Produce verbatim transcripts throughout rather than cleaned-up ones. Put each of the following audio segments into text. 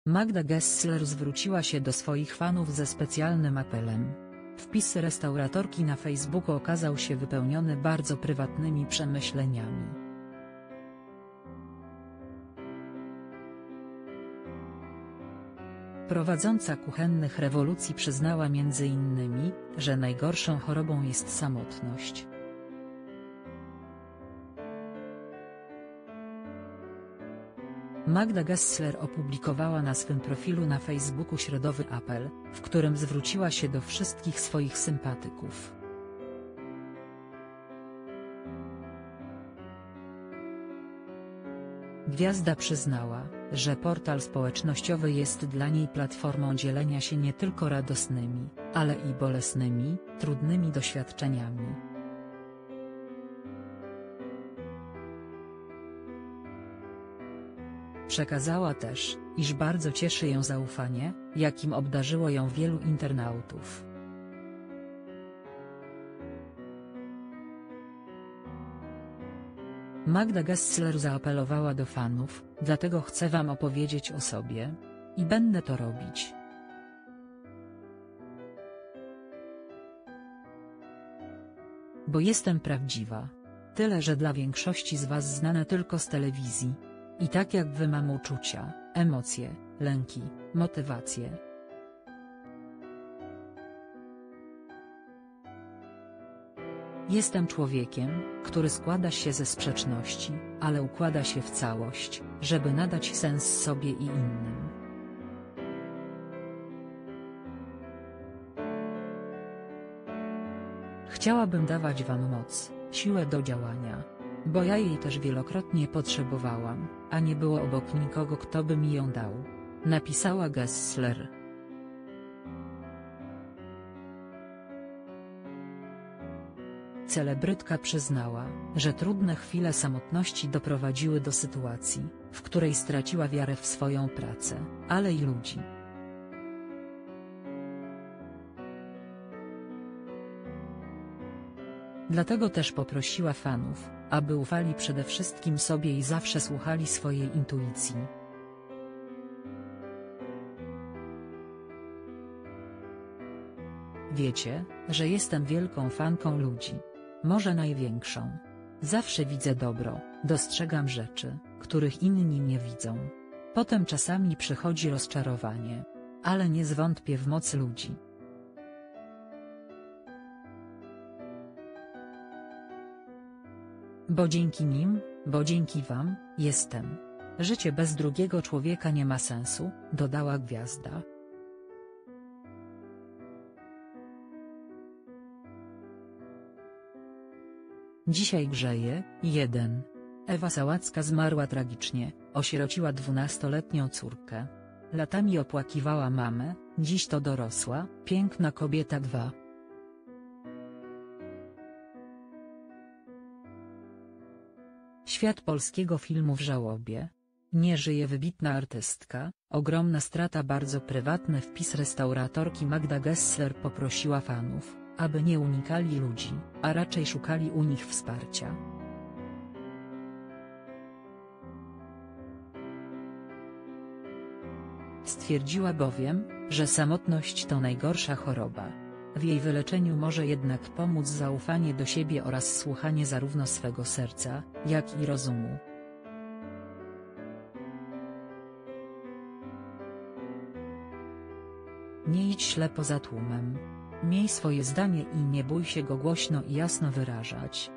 Magda Gessler zwróciła się do swoich fanów ze specjalnym apelem. Wpis restauratorki na Facebooku okazał się wypełniony bardzo prywatnymi przemyśleniami. Prowadząca kuchennych rewolucji przyznała między innymi, że najgorszą chorobą jest samotność. Magda Gessler opublikowała na swym profilu na Facebooku środowy apel, w którym zwróciła się do wszystkich swoich sympatyków. Gwiazda przyznała, że portal społecznościowy jest dla niej platformą dzielenia się nie tylko radosnymi, ale i bolesnymi, trudnymi doświadczeniami. Przekazała też, iż bardzo cieszy ją zaufanie, jakim obdarzyło ją wielu internautów. Magda Gessler zaapelowała do fanów: dlatego chcę wam opowiedzieć o sobie. I będę to robić. Bo jestem prawdziwa. Tyle, że dla większości z was znana tylko z telewizji. I tak jak wy mam uczucia, emocje, lęki, motywacje. Jestem człowiekiem, który składa się ze sprzeczności, ale układa się w całość, żeby nadać sens sobie i innym. Chciałabym dawać wam moc, siłę do działania. Bo ja jej też wielokrotnie potrzebowałam, a nie było obok nikogo, kto by mi ją dał. Napisała Gessler. Celebrytka przyznała, że trudne chwile samotności doprowadziły do sytuacji, w której straciła wiarę w swoją pracę, ale i ludzi. Dlatego też poprosiła fanów, aby ufali przede wszystkim sobie i zawsze słuchali swojej intuicji. Wiecie, że jestem wielką fanką ludzi. Może największą. Zawsze widzę dobro, dostrzegam rzeczy, których inni nie widzą. Potem czasami przychodzi rozczarowanie. Ale nie zwątpię w moc ludzi. Bo dzięki nim, bo dzięki wam, jestem. Życie bez drugiego człowieka nie ma sensu, dodała gwiazda. Dzisiaj grzeje. jeden. Ewa Sałacka zmarła tragicznie, osierociła dwunastoletnią córkę. Latami opłakiwała mamę, dziś to dorosła, piękna kobieta. dwa. Świat polskiego filmu w żałobie. Nie żyje wybitna artystka, ogromna strata. Bardzo prywatny wpis restauratorki Magda Gessler poprosiła fanów, aby nie unikali ludzi, a raczej szukali u nich wsparcia. Stwierdziła bowiem, że samotność to najgorsza choroba. W jej wyleczeniu może jednak pomóc zaufanie do siebie oraz słuchanie zarówno swego serca, jak i rozumu. Nie idź ślepo za tłumem. Miej swoje zdanie i nie bój się go głośno i jasno wyrażać.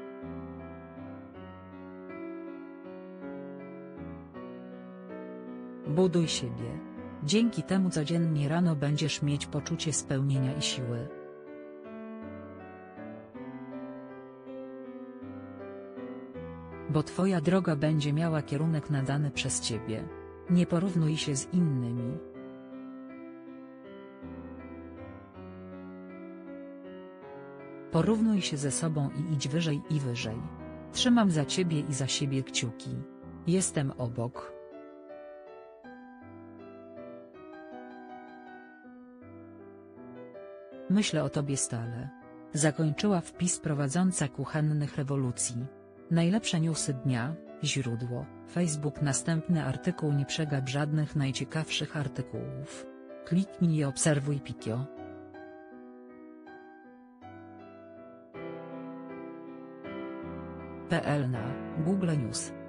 Buduj siebie. Dzięki temu codziennie rano będziesz mieć poczucie spełnienia i siły. Bo twoja droga będzie miała kierunek nadany przez ciebie. Nie porównuj się z innymi. Porównuj się ze sobą i idź wyżej i wyżej. Trzymam za ciebie i za siebie kciuki. Jestem obok. Myślę o tobie stale. Zakończyła wpis prowadząca kuchennych rewolucji. Najlepsze newsy dnia, Źródło: Facebook. Następny artykuł. Nie przegap żadnych najciekawszych artykułów. Kliknij i obserwuj Pikio. kropka pe el na Google News.